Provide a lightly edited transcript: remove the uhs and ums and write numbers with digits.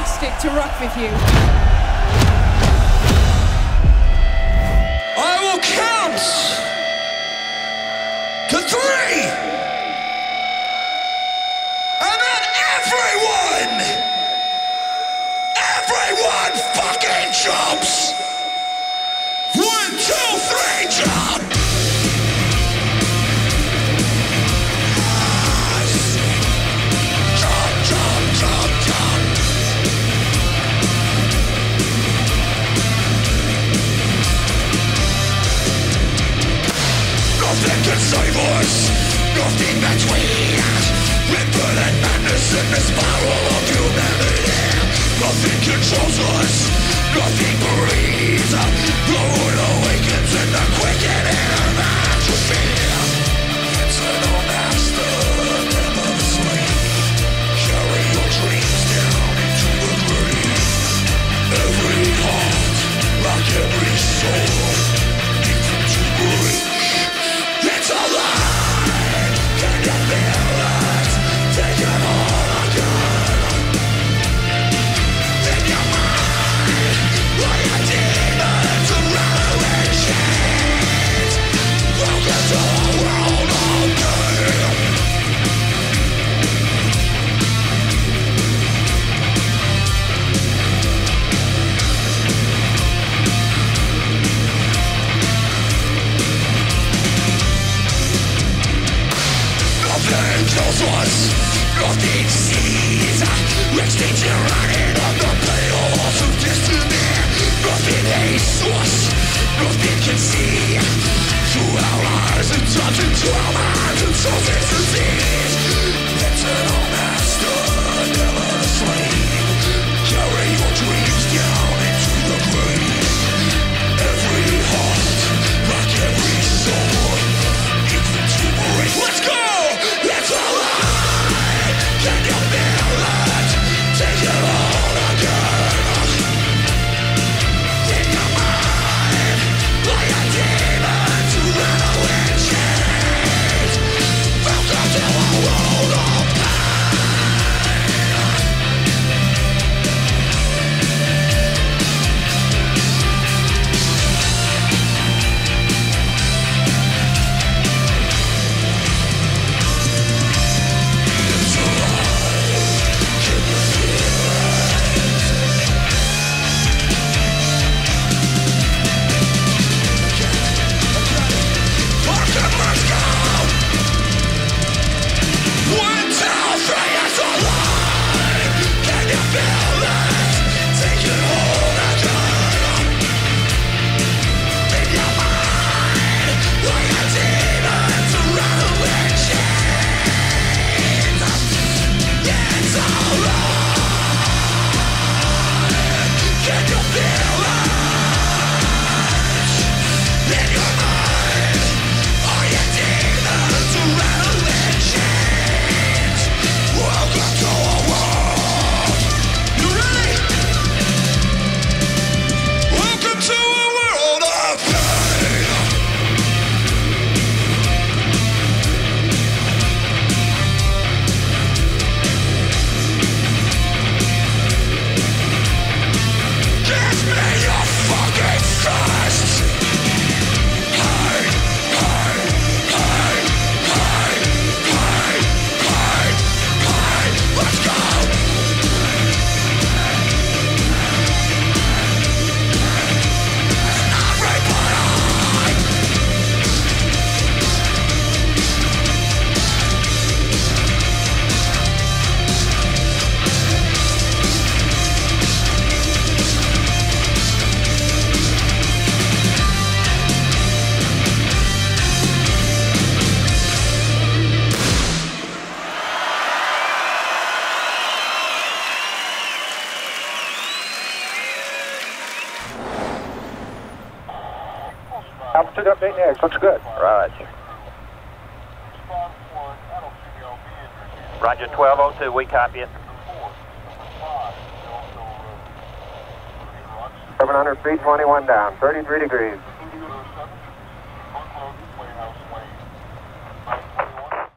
fantastic to rock with you. I will count to 3, and then everyone fucking jumps. 1, 2, 3, jump. Nothing can save us, nothing between us. Ripple and madness in the spiral of humanity. Nothing controls us, nothing breathes. The world awakens in the quickening of atrophy. Eternal master, never sleep. Carry your dreams down into the grave. Every heart, like every soul, equal to break. It's alive! Can you feel it? Take it all again. In your mind, all your demons are running chains. Welcome to a world of pain. Nothing kills us, nothing sees. Extinction running on the pale horse of destiny. Nothing hates us, nothing can see. Through our eyes and touch into our minds and souls is disease. Eternal master, never sleep. Carry your dreams down into the grave. Every heart, like every soul, equal to break. Let's go! It's alive! Can you feel it? Take it all again. In your mind, like a demon to rattle in chains. Welcome to a world of Altitude update next. Looks good. Roger. Roger, 1202, we copy it. 700 feet, 21 down, 33 degrees.